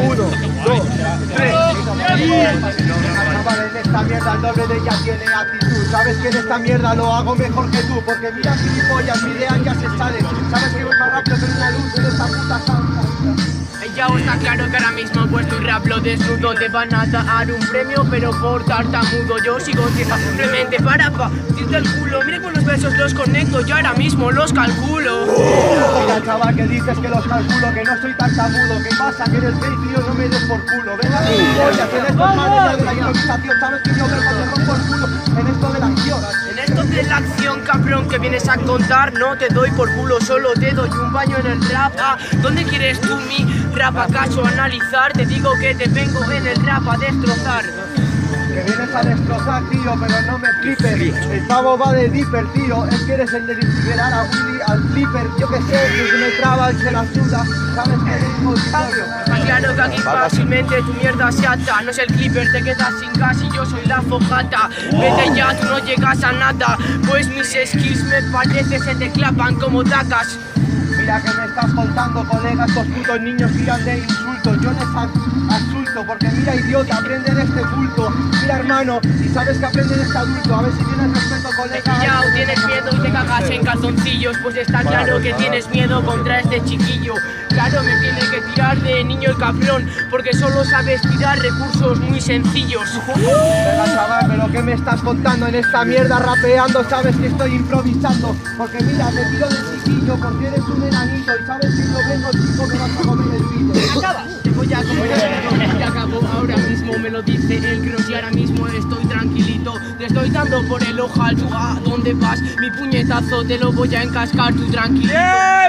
1, 2, 3. Chaval, en esta mierda el doble de ella tiene actitud. Sabes que en esta mierda lo hago mejor que tú. Porque mira gilipollas, mi idea ya se sale. Sabes que voy más rápido que una luz en esta puta santa. Ya os está claro que ahora mismo vuestro rap lo desnudo. Te van a dar un premio pero por tartamudo. Yo sigo siendo simplemente para partirte el culo. Mira con los versos los conecto, yo ahora mismo los calculo. Mira chaval que dices que los calculo, que no soy tartamudo. ¿Qué pasa? Que eres gay, tío, no me des por culo. Venga, gilipollas, en estos manes de la improvisación. Sabes que yo vengo te rompo por culo en esto de la acción. En esto de la acción, cabrón, que vienes a contar, no te doy por culo, solo te doy un baño en el rap. ¿Dónde quieres tú mi rap acaso analizar? Te digo que te vengo en el rap a destrozar. Que vienes a destrozar, tío, pero no me flipes. El pavo va de Dipper, tío. Es que eres el de liberar a Willy, al flipper. Yo que sé, que me traba y se la suda. Sabes que vengo sabio. Está claro que aquí fácilmente tu mierda se ata. No es el clipper, te quedas sin gas y yo soy la fojata. Vete ya, tú no llegas a nada. Pues mis skills me parece se te clapan como tacas. Mira que me estás contando, colega, estos putos niños tiran de insultos. Yo les asulto, porque mira, idiota, aprende de este culto. Mira, hermano, y sabes que aprende de este adulto. A ver si tienes respeto, colega. Ya tienes miedo y te cagas en calzoncillos. Pues está claro que tienes miedo contra este chiquillo. Claro, me tiene que tirar de niño el cabrón, porque solo sabes tirar recursos muy sencillos. Venga, chaval, pero ¿qué me estás contando en esta mierda rapeando? Sabes que estoy improvisando. Porque mira, te tiro de chiquillo, porque eres un enanito. Y sabes que yo vengo, chico, me vas a comer el pito. Acaba, como ya te acabo, ahora mismo me lo dice el cross y ahora mismo estoy tranquilito. Te estoy dando por el ojal, tú a dónde vas, mi puñetazo te lo voy a encascar, tú tranquilito.